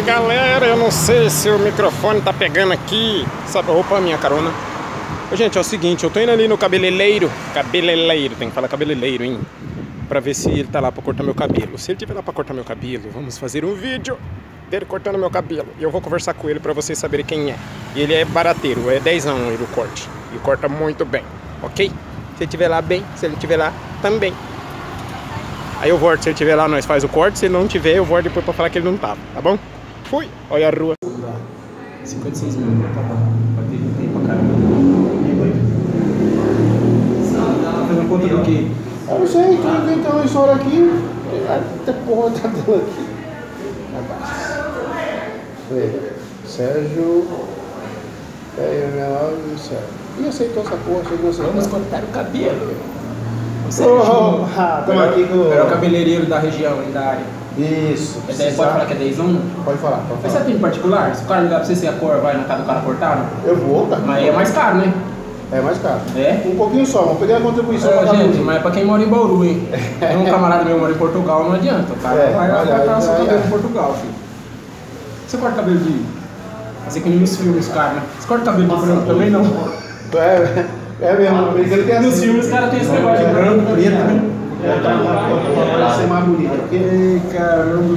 galera, eu não sei se o microfone tá pegando aqui. Sabe, opa, minha carona. Ô, gente, é o seguinte, eu tô indo ali no cabeleireiro. Cabeleireiro, tem que falar cabeleireiro, hein? Pra ver se ele tá lá pra cortar meu cabelo. Se ele tiver lá pra cortar meu cabelo, vamos fazer um vídeo dele cortando meu cabelo. E eu vou conversar com ele pra vocês saberem quem é. E ele é barateiro, é 10 anos ele o corte. E corta muito bem, ok? Se ele estiver lá bem, se ele estiver lá também. Aí eu volto, se ele estiver lá nós faz o corte, se ele não tiver eu volto depois pra falar que ele não tava, tá bom? Fui! Olha a rua. 56 minutos, tá bom. Vai ter tempo pra caramba. Tá fazendo conta do quê? Eu não sei, tô inventando uma história aqui. Até porra tá dando aqui. Sérgio. Sérgio. E aceitou essa porra, chegou assim. Vamos cortar o cabelo. Estamos aqui com o... É o cabeleireiro da região, da área. Isso. É 10, pode falar que é 10 1? Pode falar, pode Mas falar. você tem em particular? Se o cara ligar pra você se a cor vai na casa do cara cortar? Eu vou, tá? Mas é mais caro, né? É mais caro. É? Um pouquinho só, vamos pegar a contribuição. Ô, gente, mas é pra quem mora em Bauru, hein? Tem um camarada meu que mora em Portugal, não adianta. O cara vai cortar seu cabelo em Portugal, filho. Você corta cabelo de... Assim que nem nos filmes, cara, né? Você corta cabelo de branco também, não? É mesmo, ele tem Nos filmes os caras têm esse negócio de branco, preto, né? Pra ser mais bonito. Ei, caramba.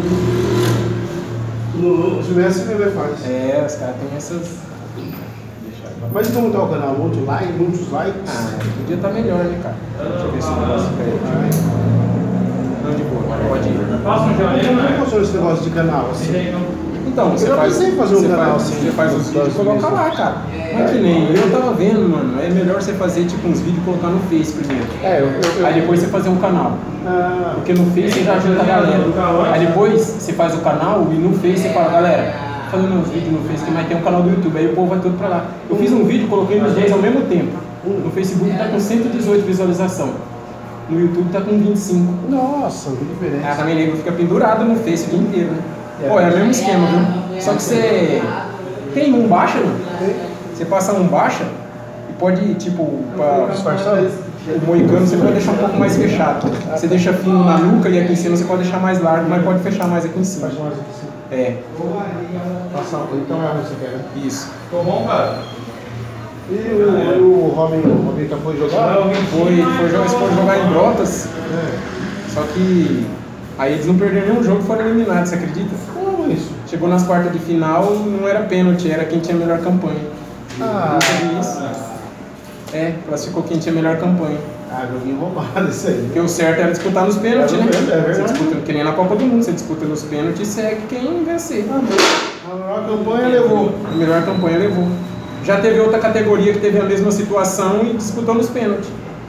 Os meus CVV faz. É, os caras têm essas... Mas como tá o canal? Muitos likes? Ah, podia estar melhor, né, cara? Deixa eu ver se o negócio fica aí. Não, de boa, pode ir. Como é que funciona esse negócio de canal assim? Então, você Eu faz, pensei em fazer um canal assim. Você faz os vídeos e coloca lá, cara. Não é que nem eu tava vendo, mano. É melhor você fazer tipo uns vídeos e colocar no Face primeiro. Aí depois você fazer um canal. Porque no Face você já ajuda a galera. Aí depois você faz o canal e no Face você fala, galera, fazendo meus vídeos no Face, mas tem um canal do YouTube, aí o povo vai tudo pra lá. Eu fiz um vídeo, coloquei nos dois ao mesmo tempo. No Facebook tá com 118 visualização. No YouTube tá com 25. Nossa, que diferente. A minha língua fica pendurada no Face o dia inteiro, né? Pô, é o mesmo esquema, viu? Só que você tem um baixa, né? Você passa um baixa e pode, tipo, o moicano você pode deixar um pouco mais fechado. Você deixa fino na nuca e aqui em cima você pode deixar mais largo, mas pode fechar mais aqui em cima. É. Então é o que você quer, né? Isso. Ficou bom, cara? E o Robin já foi jogar? Eles foram jogar em Brotas, só que aí eles não perderam nenhum jogo e foram eliminados, você acredita? Como isso? Chegou nas quartas de final, não era pênalti, era quem tinha a melhor campanha. Ah, isso. É, classificou quem tinha a melhor campanha. Joguinho roubado isso aí. Porque o certo era disputar nos pênaltis, né? É verdade. Você disputa, que nem na Copa do Mundo, você disputa nos pênaltis e segue quem vencer. A melhor campanha levou. A melhor campanha levou. Já teve outra categoria que teve a mesma situação e disputou nos pênaltis.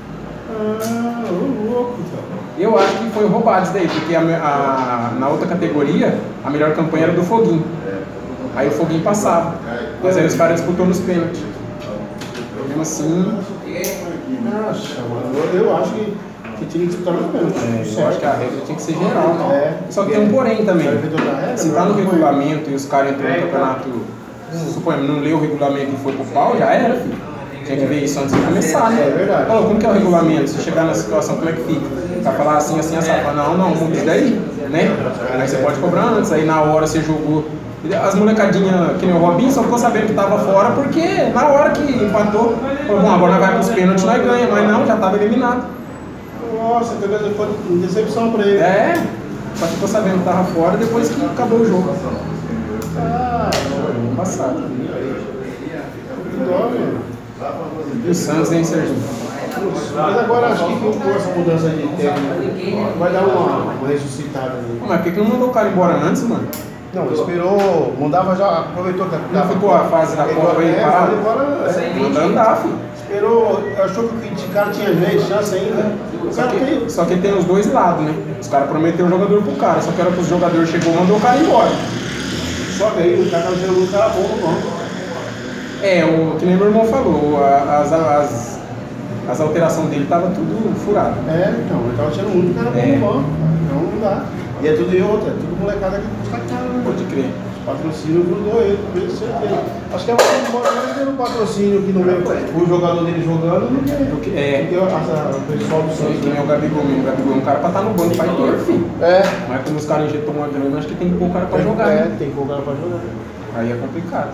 Louco, então. Eu acho que foi roubado isso daí, porque na outra categoria, a melhor campanha era do Foguinho. Aí o Foguinho passava. Mas aí os caras disputou nos pênaltis. Mesmo assim... Nossa, mano, eu acho que tinha que disputar nos pênaltis. Eu acho que a regra tinha que ser geral, né? Só que tem um porém também. Se tá no regulamento e os caras entram no campeonato, suponhamos, não leu o regulamento e foi pro pau, já era, filho. Tinha que ver isso antes de começar, né? É verdade. Fala, como que é o regulamento? Se chegar na situação, como é que fica? Vai falar assim, assim, assim, não, muda isso daí, né? Aí você pode cobrar antes, aí na hora você jogou. As molecadinhas, que nem o Robinho, só ficou sabendo que tava fora porque na hora que empatou, falou, bom, agora nós vai pros pênaltis, nós ganha, mas não, já tava eliminado. Nossa, foi decepção pra ele. É, só ficou sabendo que tava fora depois que acabou o jogo. Passado. Que dó, meu. E o Santos, hein, Sérgio? Mas agora acho que com essa mudança de técnico vai dar uma ressuscitada aí. Mas por que não mandou o cara embora antes, mano? Não, esperou, mandava já, aproveitou que Não ficou a fase da Copa aí parado? Manda andar, filho. Esperou, achou que o cara tinha chance ainda. Só que tem os dois lados, né? Os caras prometeram o jogador pro cara, só que a hora que os jogadores chegou, mandou o cara embora. Só que aí o cara tava jogando um cara bom no banco. Que nem meu irmão falou, as alterações dele tava tudo furado. Então, ele tava tirando muito cara bom no banco. Então não dá. E é tudo em outra, é tudo molecada que custa caro, né? Pode crer. Patrocínio grudou ele, com certeza. Acho que é mais pelo patrocínio que não vê o jogador dele jogando do que o pessoal do Santos. Que nem o Gabigol mesmo. O Gabigol é um cara pra estar no banco, faz dor, filho. Mas quando os caras injetam uma grana, acho que tem que pôr o cara pra jogar. Né? Tem que pôr o cara pra jogar. Aí é complicado.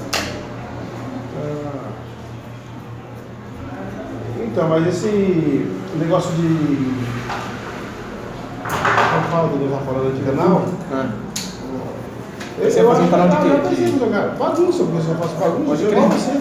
Então, mas esse negócio de... Como fala que Deus tá falando de canal? Você vai fazer um canal de quê? Bagunça, porque se eu faço bagunça, eu igual você.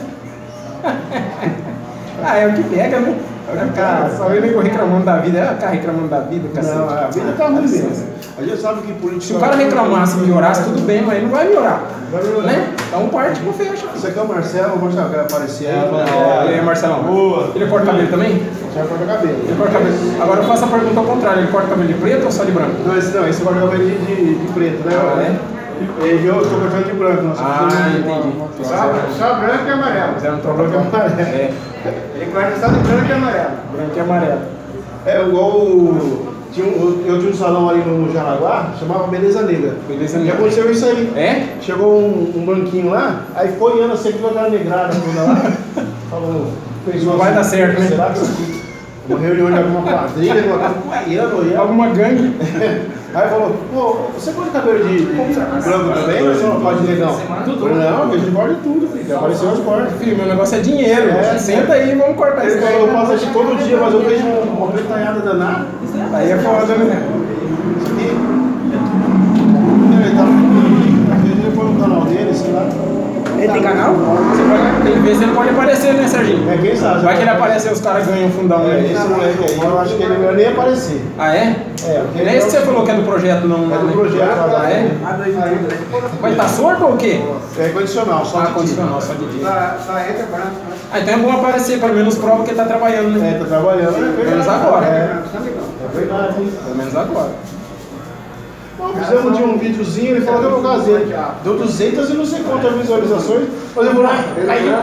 É o que pega, né? Cara, só eu nem reclamando da vida. Cara reclamando da vida, cacete. Não, a vida tá ruim mesmo. A gente sabe que política... Se o cara reclamasse e melhorasse, tudo bem, mas ele não vai melhorar. Né? Dá um parte pro fecha. Isso aqui é o Marcelo quer aparecer aí. Ele é Marcelão. Boa. Ele corta cabelo também? Já corta cabelo. Ele corta cabelo. Agora eu faço a pergunta ao contrário, ele corta cabelo de preto ou só de branco? Não, esse corta cabelo de preto, né? Eu estou cortando de branco. Entendi. Só branco e amarelo. Fizeram um troca de amarelo. Ele corta só de branco e amarelo. Branco e amarelo. Igual... Eu tinha um salão ali no Jaraguá, chamava Beleza Negra. Beleza E Negra. aconteceu isso aí. É? Chegou um branquinho lá, aí ficou olhando assim, que jogaram negrada toda lá. Falou, não vai dar certo, né? Será que isso aqui? Uma reunião de alguma quadrilha, alguma gangue. Aí falou, pô, você corta cabelo de branco também ou só pode de negão? Não, a gente corta tudo, filho. Apareceu as cordas. Filho, meu negócio é dinheiro. Senta aí e vamos cortar isso aí. Eu faço isso todo dia, mas eu vejo uma retalhada danada. Aí é foda, né? Isso aqui. Ele tá às vezes ele foi no canal dele, sei lá. Ele tem canal? Tem vezes ele pode aparecer, né, Serginho? Quem sabe? Vai que ele aparecer, os caras ganham um fundão, né? Esse moleque aí, eu acho que ele não vai nem aparecer. Ah, é? Não é esse que você falou que é do projeto, não? É do projeto. Ah, é? Vai estar sorto ou o quê? É condicional, só de dia. Condicional, só de dia. Só entra branco. Então é bom aparecer, pelo menos prova que ele tá trabalhando, né? Tá trabalhando. Pelo menos agora. É verdade, hein? Pelo menos agora. Fizemos de um videozinho, ele falou que eu vou fazer. Deu 200 e não sei quantas visualizações. Mas eu vou lá, caiu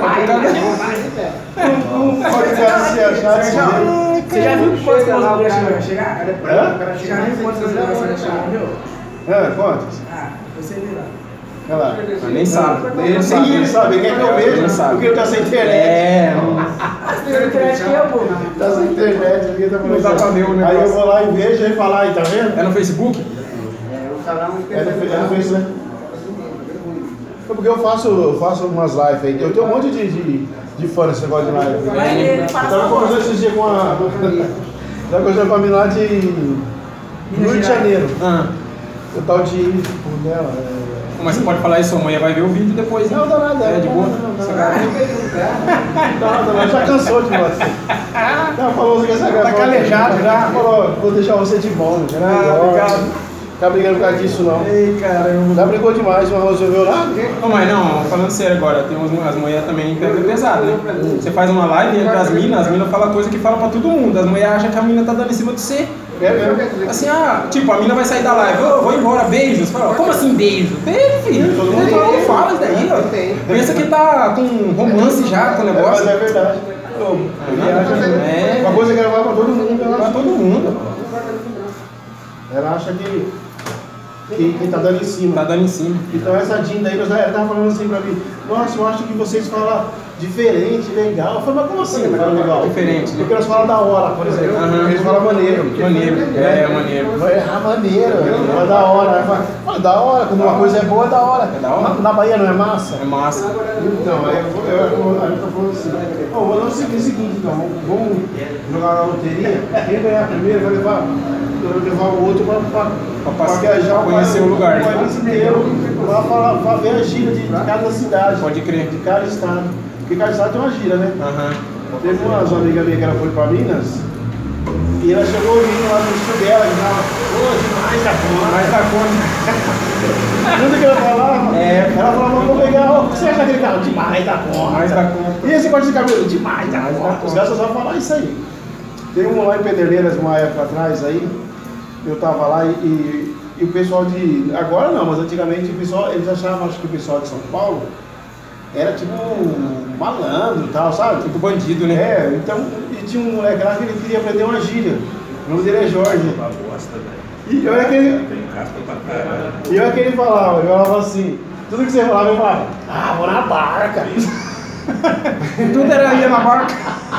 não pode se achar assim. Você já viu quantas visualizações vai chegar? Já viu quantas visualizações vai chegar? Quantas? Você vê lá. Olha lá. Mas nem sabe. Ele sabe, quer que eu veja, porque ele tá sem internet. Tem internet que eu vou. Tá sem internet, porque tá não dá pra ver o negócio. Aí eu vou lá e vejo e falar, aí tá vendo? É no Facebook? É no Facebook, né? Porque eu faço umas lives aí. Eu tenho um monte de fã nesse negócio de live. Eu tava conversando esses dias com a... Tava conversando com a mina lá de Rio de Janeiro. O tal de... dela. Mas você pode falar isso, sua mãe vai ver o vídeo depois, né? Não, dá nada. É de boa? Não, já cansou de você. Ela falou que essa tá calejado já. Falou, vou deixar você de bom. Obrigado. Tá brigando por causa disso, não. Ei, caramba. Já brigou demais, mas resolveu lá? Não, mas não, falando sério agora, tem as mulheres também pegam pesado, né? Você faz uma live entre as minas falam coisa que falam pra todo mundo. As mulheres acham que a mina tá dando em cima de você. É mesmo? Assim, tipo, a mina vai sair da live, vou embora, beijos. Fala, como assim beijo? Beijo, filho. Todo mundo fala isso daí, ó. Pensa que tá com romance já com o negócio. Mas é verdade. Uma coisa que ela vai pra todo mundo. Pra todo mundo. Ela acha que tá dando em cima. Tá dando em cima. Então essa Dinda aí, ela tava falando assim pra mim, nossa, eu acho que vocês falam diferente, legal. Eu falei, mas como assim falam legal? Diferente. Porque elas falam da hora, por exemplo. Eles falam maneiro. Maneiro. Maneiro. Maneiro. É da hora. Fala, da hora. Quando uma coisa é boa, é da hora. É da hora? Na Bahia não é massa? É massa. Então, aí eu tô falando assim, vamos o seguinte, então, vamos jogar na loteria, quem ganhar primeiro vai levar o outro pra viajar, conhecer o lugar. O país inteiro, pra ver a gira de cada cidade. Pode crer. De cada estado. Porque cada estado tem uma gira, né? Teve uma amiga minha que ela foi pra Minas, e ela chegou ouvindo lá no estúdio dela, e falava, demais da conta. Mais da conta. Tudo que ela falava, ela falava, vou pegar, o que você acha daquele carro? Demais da conta. Mais da conta. E esse corte de cabelo? Demais da conta. Os caras só sabem falar isso aí. Teve um lá em Pederneiras, uma época atrás aí, eu tava lá e o pessoal de... Agora não, mas antigamente o pessoal, eles achavam, acho que o pessoal de São Paulo era tipo malandro e tal, sabe? Tipo bandido, né? Então, e tinha um moleque lá que ele queria aprender uma gíria. O nome dele é Jorge. E olha que ele falava assim, Tudo que você falava, eu falava, vou na barca. Tudo era ia na barca.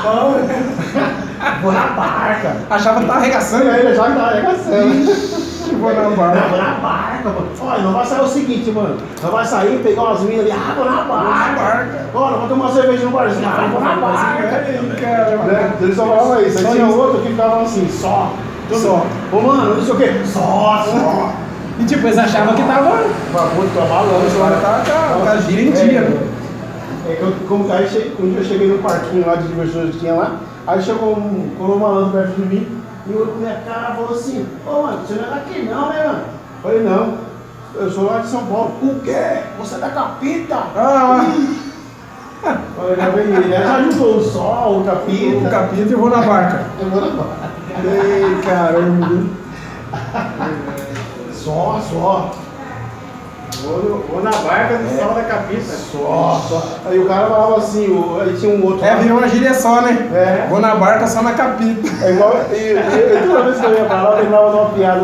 Vou na barca. Achava que tava arregaçando. Aí ele já tava arregaçando. Vou na barca. Vou na barca, mano. Olha, não vai sair o seguinte, mano. Não vai sair, pegar umas minas ali, vou na barca. Olha, vou tomar uma cerveja no barzinho, vou na barca. Né? Ele só falava isso. Aí tinha outro que ficava assim, só. Ô, mano, não sei o quê. Só. E tipo, eles achavam que tava. Muito trabalhando. O cara tava com a gira em dia, né? Aí um dia eu cheguei no parquinho lá de diversões que tinha lá, aí chegou um malandro perto de mim e olhou pra minha cara e falou assim, ô mano, você não é daqui não, né mano? Eu falei, não, eu sou lá de São Paulo. O quê? Você é da Capita? Ele já juntou o sol, o Capita e eu vou na barca. Eu vou na barca. Ei, caramba. Só. Vou na barca do sol da Capita. Só. Aí o cara falava assim, aí tinha um outro. Virou uma gíria só, né? Vou na barca só na Capita. É igual. Toda vez que eu ia pra lá, eu lembrava de uma piada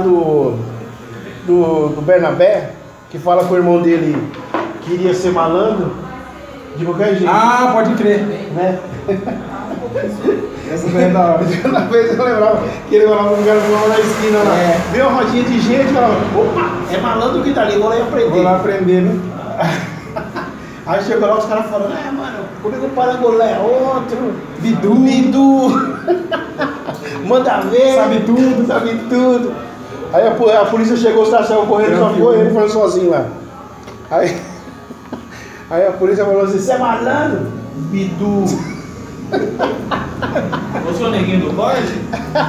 do Bernabé, que fala que o irmão dele queria ser malandro de qualquer jeito. Pode crer. Né? Essa daí é da hora. Toda vez eu lembrava que ele falava com o cara na esquina lá. Viu uma rodinha de gente e falava, opa, é malandro que tá ali, vou lá aprender. Vou lá aprender, né? Aí chegou lá os caras falando, mano, comigo o Parangolé é outro. Bidu. Manda ver. Sabe tudo. Aí a polícia chegou, os caras saíram correndo, só ficou ele falando sozinho lá. Aí a polícia falou assim, você é malandro? Bidu. Você é o neguinho do corte?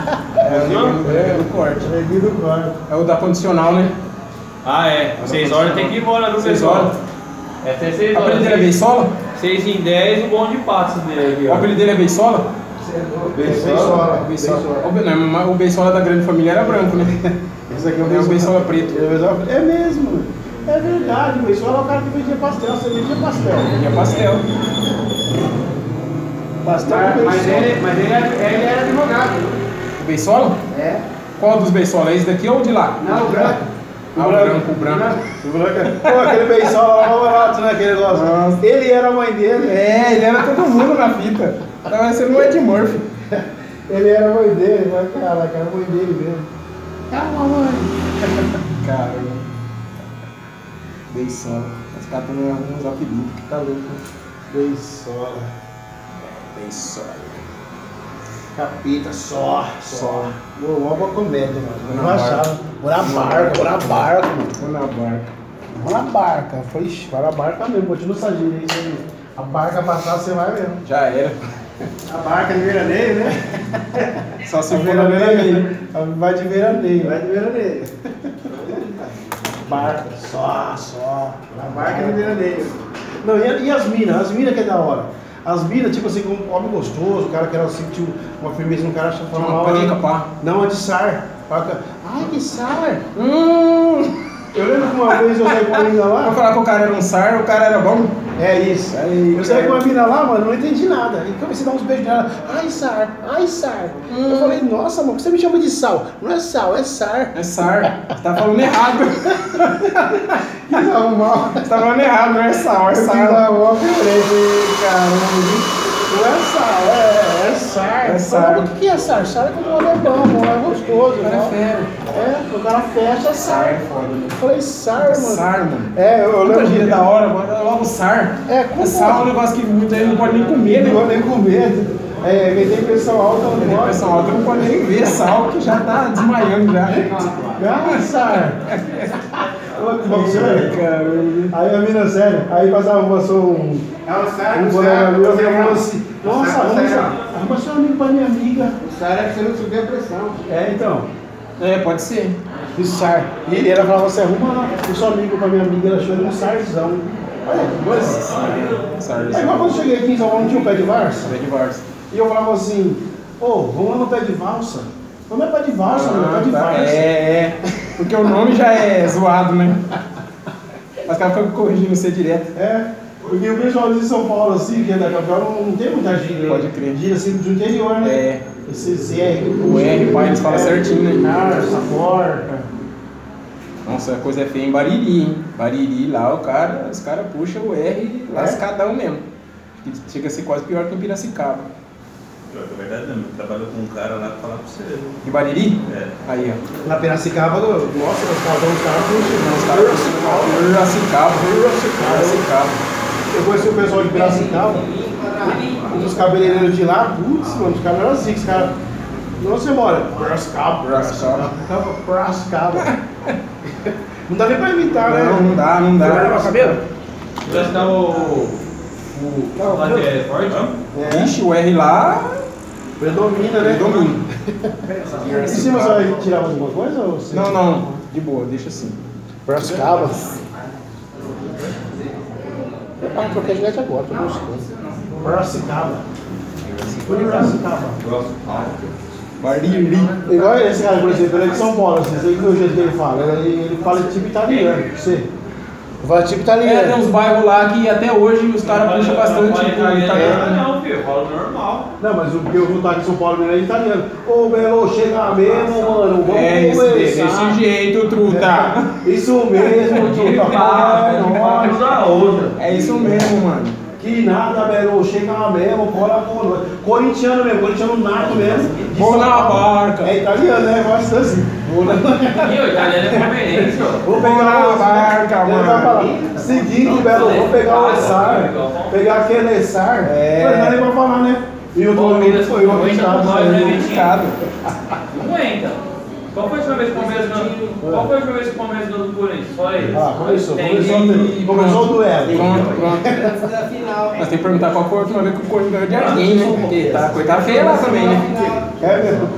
Do corte. Neguinho do corte. É o da condicional, né? 6 horas tem que ir embora do 6 horas. É até 6 O horas. apelido dele é Beisola? 6 em 10, o bonde passa dele aqui, O apelido dele é Beisola? Beisola. O Beisola da grande família era branco, né? Esse aqui é o Beisola preto. É mesmo. É verdade, o Beisola é o cara que vendia pastel. Você vendia pastel. Vendia pastel. Mas ele era advogado. O Beisola? É. Qual dos Beisola? É esse daqui ou o de lá? Não, o branco. O branco. Pô, aquele Beisola lá, barato, né? Aquele negócio. Ele era a mãe dele. Ele era todo mundo na fita. Tava sendo o Ed Murphy. Ele era a mãe dele, mas caraca, era a mãe dele mesmo. Calma, mãe. Caramba. Beisola. Os caras também arrumam uns apelidos que tá louco. Beisola. Capita, só. Uma comédia, mano. Não achava. Vou na barca, mano. Vou na barca. Falei, vai na barca mesmo, continua essa gíria aí. A barca passar, você vai mesmo. Já era. A barca de veraneio, né? Só se for na veraneio. Vai de veraneio. Barca, só. A barca de veraneio. Não, e as minas? As minas que é da hora. As minas, tipo assim, um homem gostoso, o cara que era sentiu uma firmeza no cara, achava Uma panica, pá. Não, a de sar. Ai, que sar. Eu lembro que uma vez eu saí com uma mina lá. Vou falar que o cara era um sar, o cara era bom. É isso. Eu saí com uma mina lá, mano, não entendi nada. E comecei a dar uns beijos nela. Ai, sar. Eu falei, nossa, mano, por que você me chama de sal? Não é sal, é sar. É sar. Você tá falando errado. Não, mal. Você tá falando errado, não é sal, é sar. Caramba. Não é sal, é sar. É sar. O que é sar? Sar é como um alemão, é gostoso. O cara é fera. O cara fecha sar. É foda, né? Eu falei sar, mano. Sar, mano. Eu Puta lembro. gíria da hora, mano. Logo sar. Sal é um negócio que muita gente não pode nem comer, né? Não pode nem comer. Quem tem pressão alta não pode. Pressão alta não pode nem ver sal, que já tá desmaiando já. Sar. Caramba. Aí a mina, sério, aí passou um colega meu e falou assim, nossa, arruma seu amigo pra minha amiga. O Sar é que você não subiu a pressão. Então. Pode ser. O sar. E ela falava assim, arruma o seu amigo pra minha amiga, ela achou ele um sarzão. Olha que coisa. É igual quando eu cheguei aqui em São Paulo, não tinha um pé de varsa? Pé de varsa. E eu falava assim, vamos lá no pé de valsa. Não é pé de valsa, não é pé de varsa. Porque o nome já é zoado, né? Mas o cara fica corrigindo você direto. Porque o pessoal de São Paulo, assim, que é da capital, não tem muita gíria. Pode crer. Gíria assim do interior, né? Esse R. O R, pai, eles falam certinho, né? Essa porca. Nossa, a coisa é feia em Bariri, hein? Bariri lá, os caras puxam o R lascadão mesmo. Chega a ser quase pior que em Piracicaba. Pior que é verdade mesmo, eu trabalho com um cara lá que fala pra você. Em Bariri? É. Aí, ó. Na Piracicaba, nossa, os caras puxam. Piracicaba. Eu conheci o pessoal de Piracicaba, um dos cabeleireiros de lá, putz, mano, os caras eram assim, os caras. Onde você mora? Piracicaba. Não dá nem pra imitar, né? Não dá. Você vai levar cabelo? Já está o lá que é forte? É. Ixi, o R lá Predomina, né? predomina. Em cima você vai tirar mais alguma coisa? Ou você... Não, de boa, deixa assim. Piracicaba. Eu troquei a gilete agora, tô buscando. Piracicaba. Bariri. Igual esse cara, por exemplo, ele é de São Paulo, assim, você viu o jeito que ele fala? Ele fala tipo italiano, você. Fala tipo italiano. Tem uns bairros lá que até hoje os caras puxam bastante italiano. Não, filho, eu falo normal. Não, mas o que eu vou estar aqui em São Paulo mesmo é italiano. Ô, Belo, chega mesmo, mano, vamos conversar. Desse jeito, truta. Isso mesmo, truta. É isso mesmo, mano. Que nada, Belo, chega mesmo, cola com nós. Corintiano mesmo, corintiano nato mesmo. Vou na barca. É italiano, né? Gosta assim. E o italiano é palmeirense, ó. Vou pegar na o barca, Ele vai mano. falar, seguinte, Belo, vou pegar o Sar, pegar aquele Sar. Mas não é nem pra falar, né? E o Palmeiras foi o aguenta com nós, né, Vitinho? complicado. Não aguenta. Qual foi a última vez que o Palmeiras ganhou? Qual foi a última vez que o Palmeiras ganhou do Corinthians? Fala aí. Ah, começou Tem- o duelo. Pronto. Antes da final. Mas tem que perguntar qual foi a última vez que o Corinthians ganhou de alguém, né? Porque tá coitado feia lá também, né? É mesmo.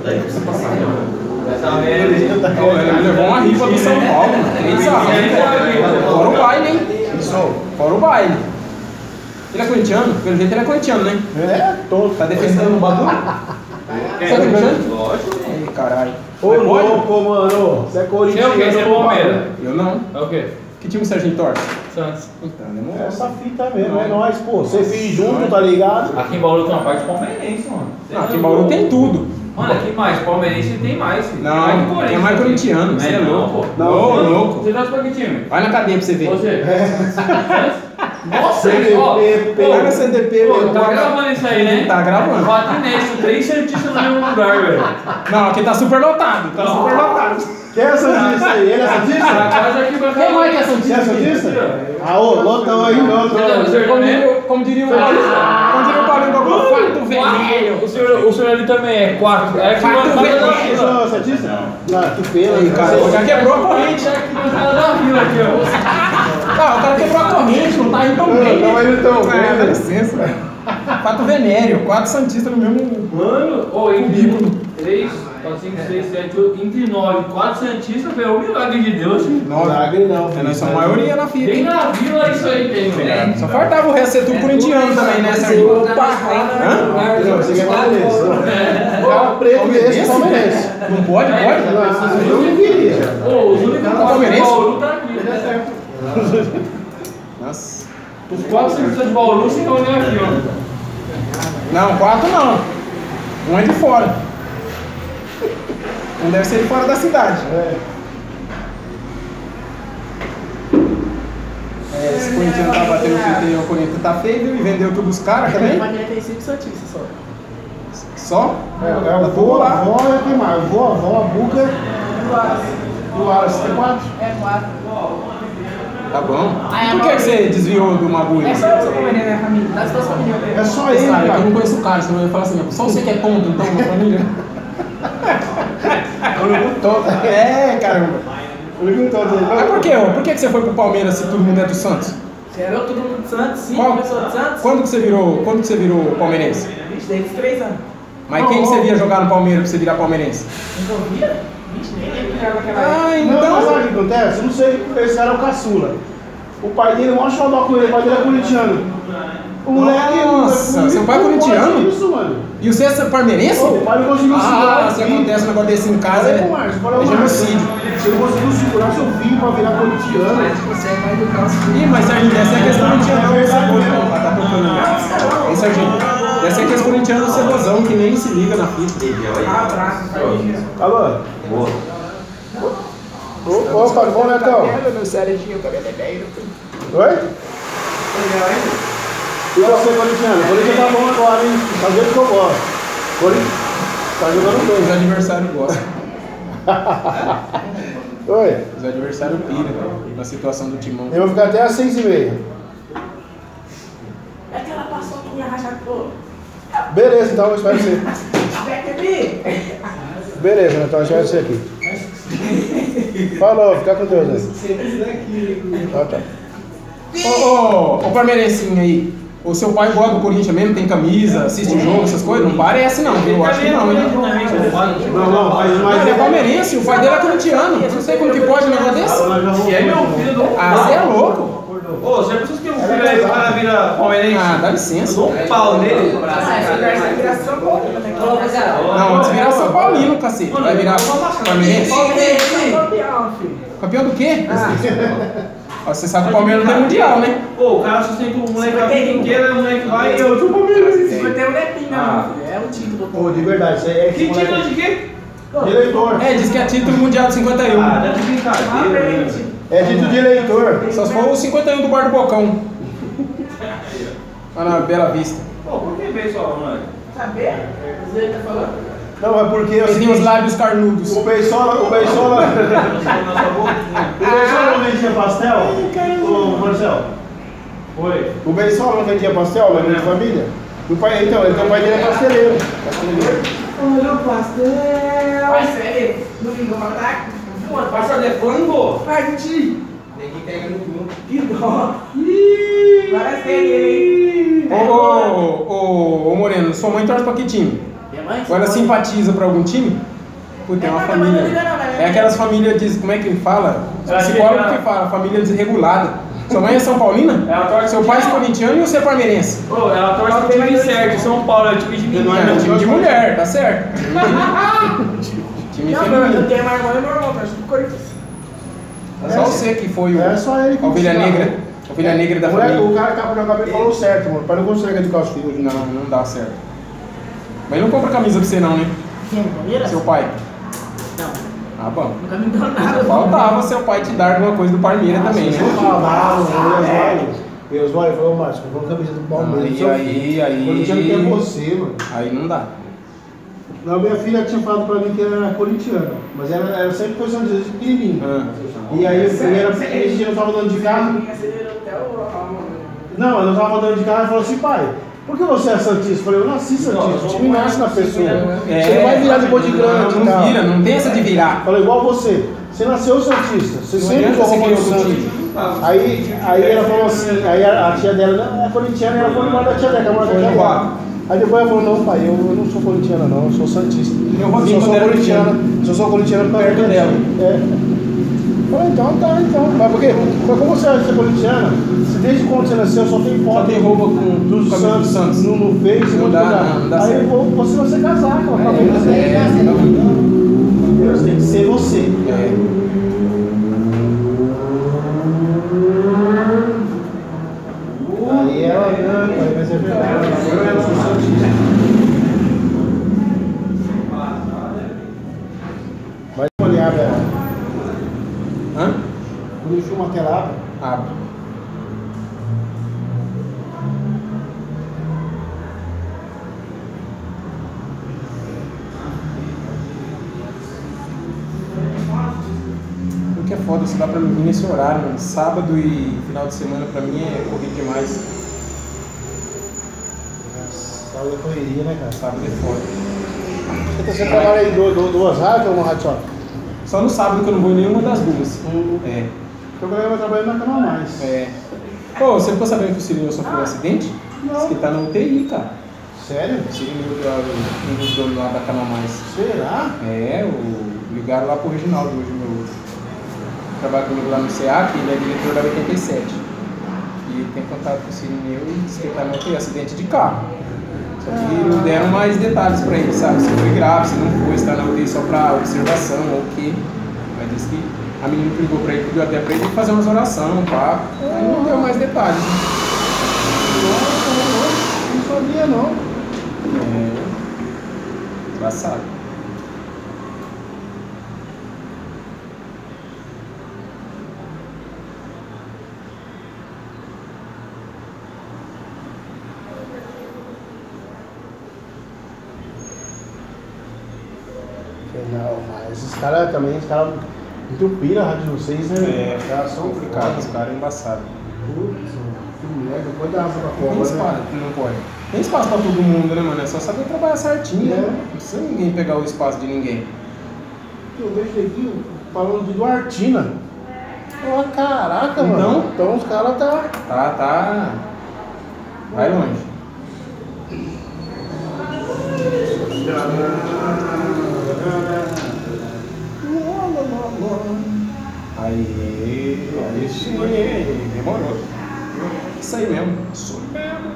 Dessa vez. Ele levou uma rifa do São Paulo, 3x1. Fora o baile, hein? Fora o baile. Ele é corintiano? Pelo jeito ele é corintiano, né? É, todo. Tá defendendo o bagulho? Você é corintiano? Lógico. Ei, caralho. Ô, Mas pode? louco, mano. Você é Você é o quê? corintiano. Você é Palmeiras? Eu não. É o quê? Que time o Serginho torce? Santos. Então, É demorou. essa fita mesmo, é nóis, pô. Você vive junto, tá ligado? Aqui em Bauru tem uma parte palmeirense, mano. Não, aqui em Bauru tem tudo. Mano, aqui mais, palmeirense tem mais, filho. Não, mais que tem Corinthians mais aqui. corintiano, você é Não, louco. pô. Não, Ô, Mano, louco. Você torce pra que time? Vai na cadeia pra você ver. Você? Nossa, CDP, ó. Vai na CDP, Pô, meu. tá gravando isso aí, né? Tá gravando. Patinense, 3 cientistas no mesmo lugar, velho. Não, aqui tá super lotado. Tá super lotado. Quem é Santista aí? Ele é Tá Santista? quase aqui pra cá. Quem mais que é Você é Santista? Ah, ô, lotão aí, lotão. Como diria o Paulinho, fato vermelho. O senhor ali também é 4. É aqui Fato na vermelho. Você é Santista? Ah, que pena. Aí, cara, já quebrou a corrente. aqui na sala da vila aqui, ó. Ah, o cara quebrou a corrente, não tá indo tão bem. Não, mas não tão bem, Dá né? licença. Fato venéreo, 4 santistas no mesmo. Mano, ô, entre 3, 4, 5, 6, 7, 8, entre 9, 4 santistas, velho, o milagre de Deus. Milagre não. Nós somos a maioria na fita. Nem na vila isso aí tem, velho. Só faltava o resto ser tudo corintiano também, né, Sérgio? Não, você quer palmeirense. Cara preto desse palmeirense. Não pode? Pode? Eu não queria. Ô, os únicos Palmeirense? de Bauru tá aqui. Nossa. Os 4 santistas de Bauru se reúnem aqui, ó. Não, 4 não. Um é de fora. Um deve ser de fora da cidade. Esse corintiano tá batendo fita aí, o Corinthians tá feio, viu? E vendeu tudo os caras também. Mas tem 5 santistas só. Só? É o vô, a avó e quem mais? Vô, a avó, a buca e o Aras. Tem 4? É 4. Tá bom. Por que você desviou do Maguinho? É só eu que sou palmeirense, minha família. Das duas famílias. É só ele, Cara, eu cara. não conheço o cara, senão eu ia falar assim, só você que é tonto, então, na família. É, caramba. O único todo dele. Mas por quê? Ó? Por que você foi pro Palmeiras se todo mundo é do Santos? Gerou todo mundo de Santos, 5 Qual- pessoas de Santos. Quando que você virou palmeirense? Vixe, desde os 3 anos. Mas quem que você via jogar no Palmeiras pra você virar palmeirense? Não via? Vixe, nem lembro que era naquela época. Ah, Não, mas sabe então... o que acontece? Eu não sei, esse cara é o caçula. O pai dele, o maior xodó com ele, o pai dele é corintiano. O moleque. Nossa, seu pai é não pode corintiano? Isso, mano. E você é palmeirense? Ô, o pai não conseguiu segurar. Ah, o se filho. acontece um negócio desse em casa, Olha, é Márcio, olha, é Márcio. genocídio. Se ele conseguiu segurar seu filho pra virar corintiano. Você é mais educado. Ih, mas Serginho, deve ser aqueles corintianos ceboso, não, tá tocando. Hein, Serginho? Deve ser aqueles corintianos cebosão que nem se liga na fita. Abraço, tá aí. Alô? Ô, Opa, bom, Netão? Meu Cerezinho, o cabeleireiro. Oi? E você, corintiano? O Corinthians tá bom agora, hein? Tá do jeito que eu gosto. Corinthians tá jogando bem. Os adversários gostam. Oi? Os adversários piram na situação do timão. Eu vou ficar até às 6h30. É aquela paçoquinha rachadora. Beleza, então eu espero você. Beleza, então eu espero você aqui. Falou, fica com Deus, né? Tá. Ô, palmeirensinho aí. O seu pai gosta do Corinthians mesmo? Tem camisa, assiste o jogo, essas coisas? Não parece não, viu? Eu acho que não, hein? Não, mas Ele é palmeirense, o pai dele é corintiano. Não sei como que pode um negócio desse. Se é meu filho, Ah, você é louco. Ô, você precisa ter um filho aí, o cara vira palmeirense. Ah, dá licença. Eu dou um pau nele. Não, antes virar São Paulino, cacete. Vai virar palmeirense. Campeão do quê? Ó, você sabe que o Palmeiras não tem mundial, né? Pô, o cara sustenta o moleque a vida inteira, o moleque vai e eu sou palmeirense. Vai ter um netinho, não. É um título. Pô, de verdade, isso aí é Que título de quê? de eleitor. É, diz que é título mundial de 51. Ah, dá de brincadeira, né? É título de eleitor. Só se for o 51 do Bar do Bocão. Lá na Bela Vista. Pô, por que veio só, moleque? Saber? Você tá falando? Não, é porque Ele tem os lábios carnudos. o Beisola não vendia pastel? Ô, Marcelo. Foi. O Beisola não vendia pastel na minha família? O pai, então, o pai dele é pasteleiro. Olha o pastel. Vai sério? Não vingou pra ataque? Pastel de frango? Vai, Titi. Ninguém pega no cu. Que dó. Parece que é ele, hein? Ô Moreno, sua mãe torce pra que time? Minha mãe? Ou ela simpatiza pra algum time? Puta, é uma família. É aquelas famílias, como é que fala? Psicólogo que fala, família desregulada. Sua mãe é São Paulina? Ela torce Seu pai é corintiano e você é palmeirense? Ô, ela torce pro time certo, São Paulo é o time de menino. É time de mulher, tá certo? Time Não, eu feminino. tenho mais irmão e meu irmão, torce pro Corinthians. Só você que foi É só ele que a ovelha ensina. negra. A ovelha negra da Moleque, família. o cara que acabou de jogar bem falou certo, mano. O pai não consegue educar os filhos. Não, não dá certo. Mas não compra camisa pra você não, né? Quem? Palmeiras? Seu pai. Não, Ah, bom. nunca me deu nada. Faltava seu pai te dar alguma coisa do Palmeiras também, né? E os olhos falou, Márcio, comprou uma camisa do Palmeiras. Aí. Corintiano que é você, mano. Aí não dá. Não, minha filha tinha falado pra mim que era corintiana, mas ela sempre foi São José de pequenininho. E aí a gente não tava andando de carro. Não, eu não tava andando de carro e falou assim, pai, por que você é santista? Eu falei, eu nasci santista, o time nasce na pessoa. Você não vai virar depois de grande. Não, não vira, não tem essa de virar. Falei, igual você nasceu santista, você Não sempre adianta foi você querer outro santo. time. Aí ela falou assim, aí a tia dela é corintiana e ela foi embora da tia dela, que é a tia dela. Aí depois ela falou, não pai, eu não sou corintiana não, eu sou santista. Rodinho Só sou corintiana perto dela. É. Falei, então tá, então. Mas por quê? Mas como você vai ser corintiana, se desde quando você nasceu só tem foto Só tem roupa com dos camisa do Santos no Face, Não no dá, lugar. não dá Aí certo. você vai ser casaca, ela fala, Deus tem que ser você. Aí ela, aí vai ser verdade. Eu sou santista. Vai olhar, velho. Hã? Quando eu filmo a tela, abre. Abre. O que é foda, se dá pra mim vir nesse horário, mano. Sábado e final de semana pra mim é corrido demais. Sábado é correria, né, cara? Sábado é foda. Você trabalha aí duas rádios ou uma rádio só? Só no sábado que eu não vou em nenhuma das duas. É. Eu vai trabalhando na Canal Mais. É. Pô, você ficou sabendo que o Cirinho sofreu um acidente? Não. Diz que tá na UTI, cara. Sério? O Cirinho, um dos donos lá da Canal Mais. Será? É, ligaram lá pro Reginaldo hoje, meu. Trabalha comigo lá no CEAC, ele é diretor da 87. E ele tem contato com o Cirinho e disse que ele tá no UTI, acidente de carro. Só que não deram mais detalhes pra ele, sabe? Se foi grave, se não foi, se tá na UTI só pra observação ou o quê. Mas disse que a menina ligou pra ele, pediu até pra ele fazer umas orações, pá. Aí não deu mais detalhes. Né? Não sabia, não. É. Engraçado. Não, mas esses caras também, os caras entupiram a rádio de vocês, né? É, os caras são complicados, os caras embaçados. Putz, que merda, pode dar asa pra Tem fora, espaço, né? não pode. Tem espaço pra todo mundo, né, mano? É só saber trabalhar certinho, né? Não precisa ninguém pegar o espaço de ninguém. Eu vejo aqui falando de Duartina. Oh, caraca, mano. Então os caras tá... Tá. Vai longe. Aí sim, demorou. Isso aí mesmo. Isso mesmo,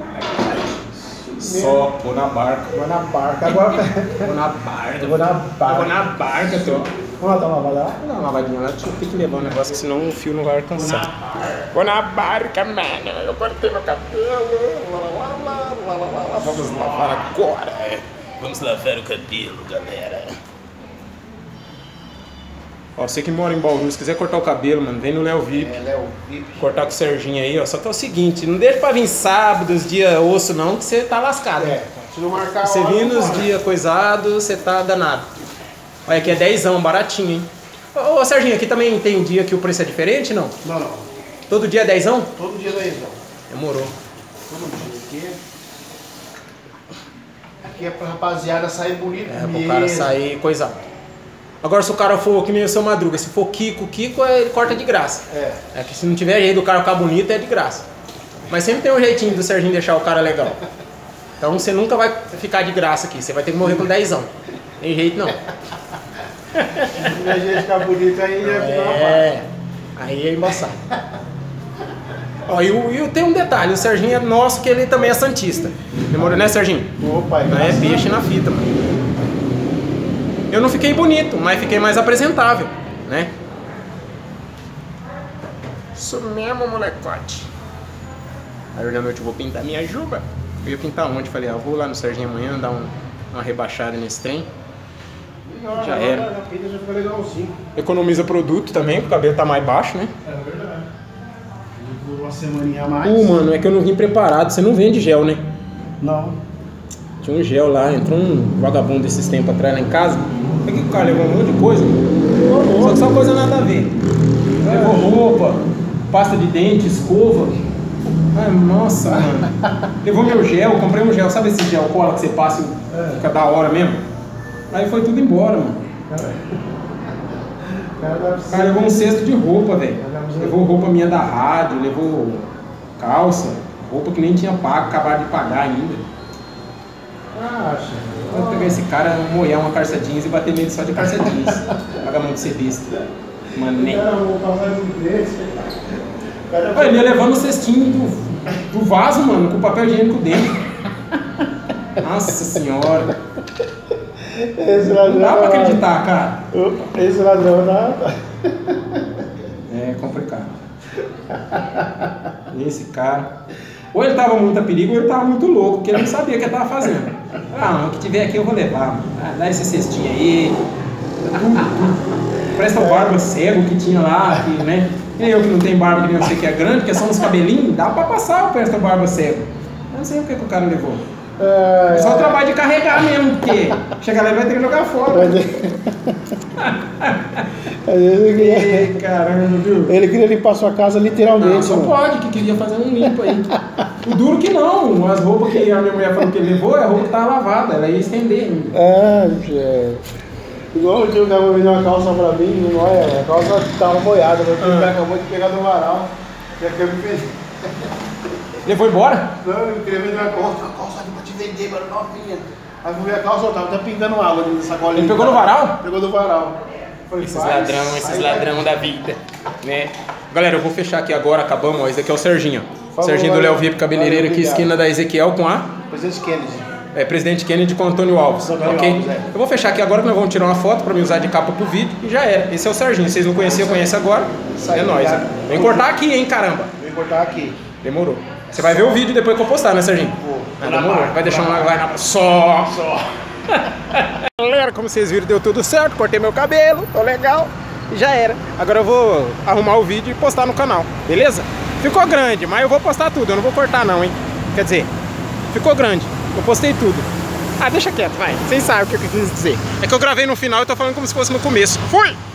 só vou na barca. Vou na barca agora. Vou na barca. Vou na barca. Vou na barca, tô. Vamos lá dar uma lavada lá? Vou dar uma lavadinha lá, deixa eu ter que levar um negócio, que senão o fio não vai alcançar. Vou na barca, mano. Eu cortei meu cabelo. Vamos lavar agora. Vamos lavar o cabelo, galera. Ó, você que mora em Bauru, se quiser cortar o cabelo, mano, vem no Léo VIP. Léo VIP. Cortar com o Serginho aí, ó. Só que é o seguinte, não deixa pra vir sábados, dia osso não, que você tá lascado. Se não marcar Você vir nos dias coisados, você tá danado. Olha, aqui é 10ão, baratinho, hein? Ô, Serginho, aqui também tem dia que o preço é diferente, não? Não. Todo dia é 10ão? Todo dia 10ão. Demorou. Todo dia. Aqui é pra rapaziada sair bonito mesmo. Pro cara sair coisado. Agora, se o cara for que nem o seu Madruga, se for Kiko, ele corta de graça. É que se não tiver jeito do cara ficar bonito, é de graça. Mas sempre tem um jeitinho do Serginho deixar o cara legal. Então você nunca vai ficar de graça aqui, você vai ter que morrer com 10ão. Tem jeito não. Se tiver jeito de ficar bonito aí, aí é embaçado. Ó, e tem um detalhe, o Serginho é nosso, que ele também é santista. Demorou, né, Serginho? Opa, não é peixe na fita, mano. Eu não fiquei bonito, mas fiquei mais apresentável, né? Isso mesmo, molecote. Aí hoje à noite eu vou pintar minha juba. Eu ia pintar ontem, falei, eu vou lá no Serginho amanhã dar uma rebaixada nesse trem. Já era. A pinta já fica legalzinho. Economiza produto também, porque o cabelo tá mais baixo, né? É verdade. Uma semaninha a mais. Mano, é que eu não vim preparado. Você não vende gel, né? Não. Tinha um gel lá, entrou um vagabundo desses tempos atrás lá em casa. Peguei o cara, levou um monte de coisa. Só que só coisa nada a ver. Levou roupa, pasta de dente, escova. Ai, nossa, mano. Levou meu gel, comprei um gel, sabe esse gel cola que você passa e fica da hora mesmo? Aí foi tudo embora, mano. O cara levou um cesto de roupa, velho. Levou roupa minha da rádio, levou calça, roupa que nem tinha pago, acabaram de pagar ainda. Vou pegar esse cara, molhar uma calça jeans e bater nele só de calça jeans. Pagamento de ser besta. Mané. Olha, ele ia levando o cestinho do vaso, mano, com papel higiênico dentro. Nossa senhora. Não dá pra acreditar, cara. Esse ladrão dá. É complicado. Esse cara. Ou ele tava muito a perigo ou ele tava muito louco, porque ele não sabia o que ele tava fazendo. O que tiver aqui eu vou levar, mano. Dá esse cestinho aí. Presta o barba cego que tinha lá, que, né? E eu que não tenho barba, que nem você que é grande, que é só uns cabelinhos, dá pra passar o presta o barba cego. Eu não sei o que o cara levou. É só o trabalho de carregar mesmo, porque chegar lá e vai ter que jogar fora. Ei, caramba, viu? Ele queria limpar sua casa literalmente. Não, só pode, que queria fazer um limpo aí. O duro que não, as roupas que a minha mulher falou que ele levou, é a roupa que tava lavada, ela ia estender ainda. Igual o tio que acabou de vender uma calça pra mim, olha, a calça tava molhada, meu filho acabou de pegar do varal. Já quer me vender. Levou embora? Não, eu queria vender uma calça ali pra te vender, mano, novinha. Aí fui ver a calça, tava até pingando água dentro da sacolinha. Ele pegou no varal? Pegou do varal. Falei, esses ladrão da vida, né? Galera, eu vou fechar aqui agora, acabamos, ó, esse aqui é o Serginho. Falou, Serginho do Léo VIP, cabeleireiro aqui, esquina da Ezequiel com a... Presidente Kennedy. Presidente Kennedy com Antônio Alves, ok? Alves, Eu vou fechar aqui agora que nós vamos tirar uma foto pra me usar de capa pro vídeo e já era. Esse é o Serginho, vocês não conheciam, conhece agora. É nóis. Vem cortar aqui, hein, caramba. Vem cortar aqui. Demorou. Você vai ver o vídeo depois que eu postar, né, Serginho? Demorou. Vai deixar um like na... Só. Galera, como vocês viram, deu tudo certo. Cortei meu cabelo, tô legal. E já era. Agora eu vou arrumar o vídeo e postar no canal, beleza? Ficou grande, mas eu vou postar tudo. Eu não vou cortar não, hein? Quer dizer, ficou grande. Eu postei tudo. Ah, deixa quieto, vai. Vocês sabem o que eu quis dizer. É que eu gravei no final e tô falando como se fosse no começo. Fui!